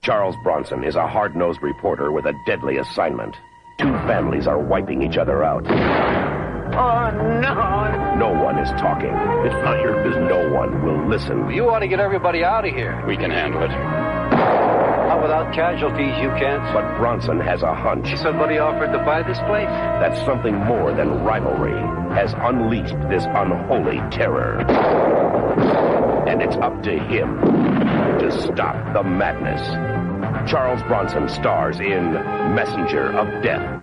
Charles Bronson is a hard-nosed reporter with a deadly assignment. Two families are wiping each other out. Oh, no. No one is talking. It's not your business. No one will listen. You want to get everybody out of here. We can handle it. Not without casualties, you can't. But Bronson has a hunch. Somebody offered to buy this place. That something more than rivalry has unleashed this unholy terror. And it's up to him to stop the madness. Charles Bronson stars in Messenger of Death.